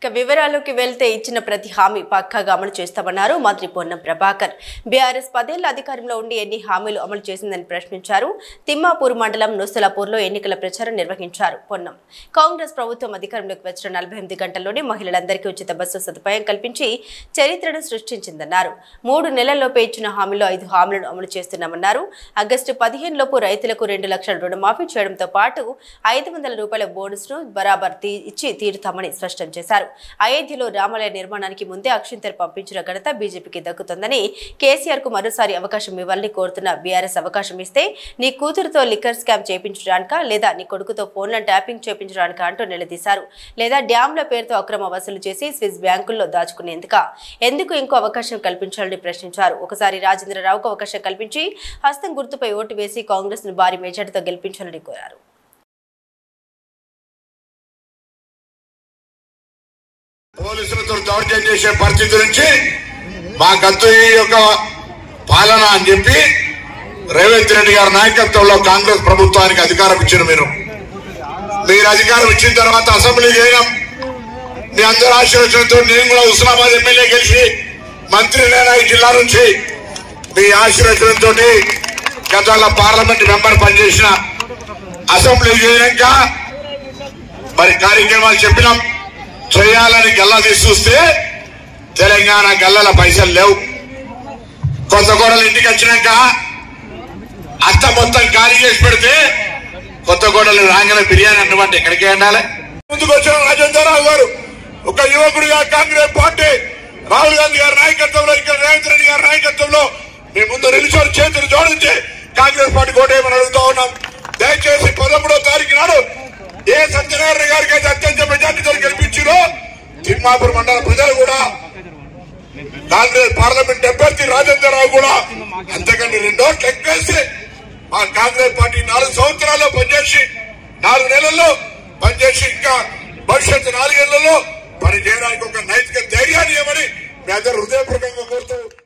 వివరాల్లోకి వెళ్తే ఇచ్చిన ప్రతి హామీ పక్కాగా అమలు చేస్తామన్నారు మంత్రి పొన్నం ప్రభాకర్. బీఆర్ఎస్ 10 ఏళ్ల అధికారంలో ఉండి ఎన్ని హామీలు అమలు చేసిందని ప్రశ్నించారు. తిమ్మాపూర్ మండలం నుస్సలాపూర్లో ఎన్నికల ప్రచారం నిర్వహించారు పొన్నం. కాంగ్రెస్ ప్రభుత్వం అధికారంలోకి వచ్చిన 48 గంటల్లోనే మహిళలందరికీ ఉచిత బస్సు సదుపాయం కల్పించి చరిత్రను సృష్టించిందన్నారు. 3 నెలల్లోపే ఇచ్చిన హామీలో 5 హామీలను అమలు చేస్తున్నామన్నారు. ఆగస్టు 15 లోపు రైతులకు 2 లక్షల రుణమాఫీ చేయడంతో పాటు 500 రూపాయల బోనస్ ను బరాబర్ ఇచ్చి తీరుతామని స్పష్టం చేశారు. అయోధ్యలో రామాలయ నిర్మాణానికి ముందే అక్షింతలు పంపించిన ఘనత బీజేపీకి దక్కుతుందని, కేసీఆర్ కు మరోసారి అవకాశం ఇవ్వాలని కోరుతున్న బీఆర్ఎస్ అవకాశం ఇస్తే నీ కూతురుతో లిక్కర్ స్కామ్ చేయించడానికా లేదా నీ కొడుకుతో ఫోన్లను ట్యాపింగ్ చేయించడానికా అంటూ నిలదీశారు. లేదా డ్యాంల పేరుతో అక్రమ వసూలు చేసి స్విస్ బ్యాంకుల్లో దాచుకునేందుక ఎందుకు ఇంకో అవకాశం కల్పించాలని ప్రశ్నించారు. ఒకసారి రాజేంద్రరావుకు అవకాశం కల్పించి హస్తం గుర్తుపై ఓటు వేసి కాంగ్రెస్ ను భారీ మెజార్టీతో గెలిపించాలని కోరారు. పోలీసులతో దౌర్జన్యం చేసే పరిస్థితి నుంచి మా గత్తు ఈ యొక్క పాలన అని చెప్పి రేవంత్ రెడ్డి గారి నాయకత్వంలో కాంగ్రెస్ ప్రభుత్వానికి అధికారం ఇచ్చారు. మీరు అధికారం ఇచ్చిన తర్వాత అసెంబ్లీ చేయడం మీ అందరి ఆశీర్వచనంతో నేను కూడా హుస్నాబాద్ ఎమ్మెల్యే గెలిచి మంత్రినైనా ఈ జిల్లా నుంచి మీ ఆశీర్వచనంతో గతంలో పార్లమెంట్ మెంబర్ పనిచేసిన అసెంబ్లీ చేయడాక మరి కార్యక్రమాలు చెప్పినాం. చేయాలని గల్లా తీసి చూస్తే తెలంగాణ గల్లల పైసలు లేవు. కొత్త కోడలు ఇంటికి వచ్చినాక అత్త మొత్తం ఖాళీ చేసి పెడితే కొత్త కోడలు రాగానే బిర్యానీ అన్నమాట ఎక్కడికి ఉండాలి. ముందుకు వచ్చిన రాజేంద్రరావు గారు ఒక యువకుడిగా కాంగ్రెస్ పార్టీ రాహుల్ గాంధీ గారి నాయకత్వంలో, ఇక్కడ రేవంత్ రెడ్డి గారి నాయకత్వంలో మీ ముందు నిలిచి చేతులు జోడించి కాంగ్రెస్ పార్టీ కోటేయమని అడుగుతా ఉన్నాం. దయచేసి 13వ తారీఖు నాడు ఏ సత్యనారాయణ గారికి అయితే అత్యంత మెజార్టీతో గెలిపించారో తిమ్మాపూర్ మండల ప్రజలు కూడా కాంగ్రెస్ పార్లమెంట్ అభ్యర్థి రాజేంద్రరావు కూడా అంతకంటే 2 ఓట్లు ఎక్కువేసి మా కాంగ్రెస్ పార్టీ 4 సంవత్సరాల్లో పనిచేసి 4 నెలల్లో పనిచేసి ఇంకా భవిష్యత్తు 4 ఏళ్లలో పని చేయడానికి ఒక నైతిక ధైర్యాన్ని ఇవ్వమని మీ అందరూ హృదయపూర్వకంగా కోరుతూ